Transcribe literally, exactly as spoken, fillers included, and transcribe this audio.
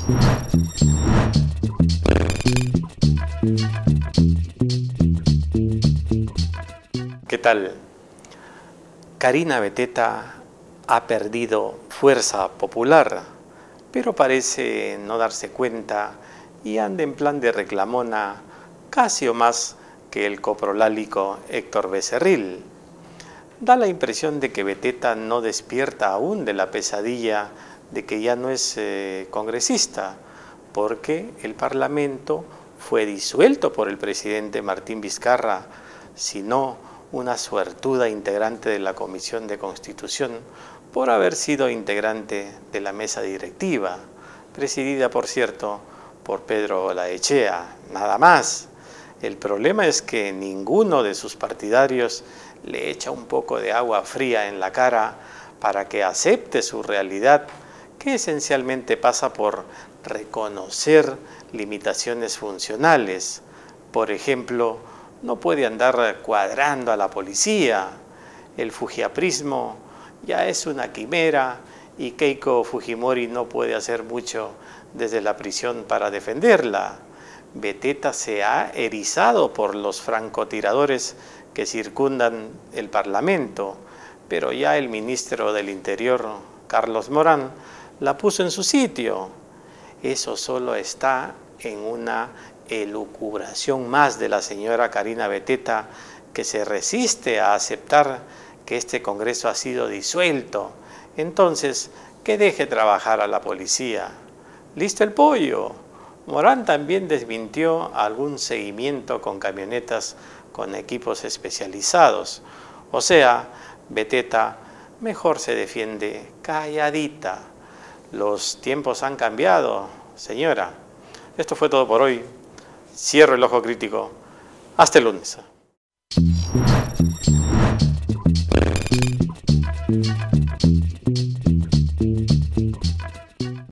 ¿Qué tal? Karina Beteta ha perdido fuerza popular, pero parece no darse cuenta y anda en plan de reclamona casi o más que el coprolálico Héctor Becerril. Da la impresión de que Beteta no despierta aún de la pesadilla de que ya no es eh, congresista, porque el Parlamento fue disuelto por el presidente Martín Vizcarra, sino una suertuda integrante de la Comisión de Constitución por haber sido integrante de la mesa directiva, presidida, por cierto, por Pedro Olaechea, nada más. El problema es que ninguno de sus partidarios le echa un poco de agua fría en la cara para que acepte su realidad, que esencialmente pasa por reconocer limitaciones funcionales. Por ejemplo, no puede andar cuadrando a la policía. El fujiaprismo ya es una quimera y Keiko Fujimori no puede hacer mucho desde la prisión para defenderla. Beteta se ha erizado por los francotiradores que circundan el Parlamento, pero ya el ministro del Interior, Carlos Morán, la puso en su sitio. Eso solo está en una elucubración más de la señora Karina Beteta, que se resiste a aceptar que este Congreso ha sido disuelto. Entonces, que deje trabajar a la policía. ¿Listo el pollo? Morán también desmintió algún seguimiento con camionetas con equipos especializados. O sea, Beteta mejor se defiende calladita. Los tiempos han cambiado, señora. Esto fue todo por hoy. Cierro el ojo crítico. Hasta el lunes.